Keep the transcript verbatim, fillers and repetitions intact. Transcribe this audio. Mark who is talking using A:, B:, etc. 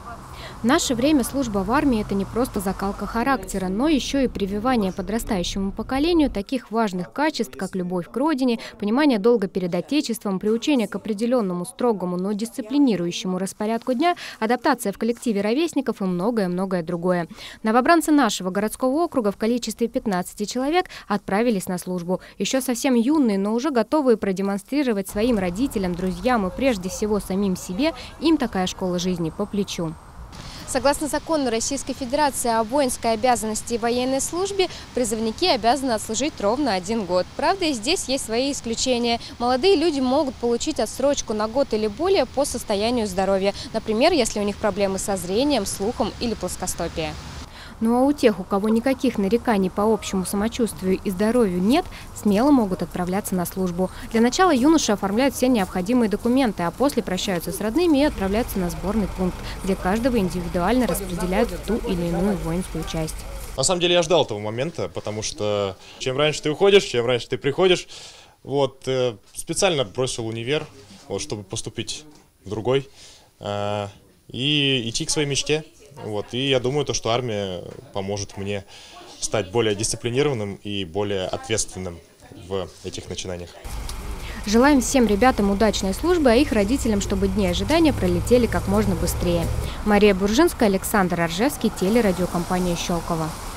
A: В наше время служба в армии – это не просто закалка характера, но еще и прививание подрастающему поколению таких важных качеств, как любовь к родине, понимание долга перед Отечеством, приучение к определенному строгому, но дисциплинирующему распорядку дня, адаптация в коллективе ровесников и многое-многое другое. Новобранцы нашего городского округа в количестве пятнадцати человек отправились на службу. Еще совсем юные, но уже готовые продемонстрировать своим родителям, друзьям и прежде всего самим себе, им такая школа жизни по плечу.
B: Согласно закону Российской Федерации о воинской обязанности и военной службе, призывники обязаны отслужить ровно один год. Правда, и здесь есть свои исключения. Молодые люди могут получить отсрочку на год или более по состоянию здоровья. Например, если у них проблемы со зрением, слухом или плоскостопие.
A: Ну а у тех, у кого никаких нареканий по общему самочувствию и здоровью нет, смело могут отправляться на службу. Для начала юноши оформляют все необходимые документы, а после прощаются с родными и отправляются на сборный пункт, где каждого индивидуально распределяют в ту или иную воинскую часть.
C: На самом деле я ждал этого момента, потому что чем раньше ты уходишь, чем раньше ты приходишь. Вот, э, специально бросил универ, вот, чтобы поступить в другой э, и идти к своей мечте. Вот, и я думаю, то, что армия поможет мне стать более дисциплинированным и более ответственным в этих начинаниях.
A: Желаем всем ребятам удачной службы, а их родителям, чтобы дни ожидания пролетели как можно быстрее. Мария Буржинская, Александр Оржевский, телерадиокомпания «Щелково».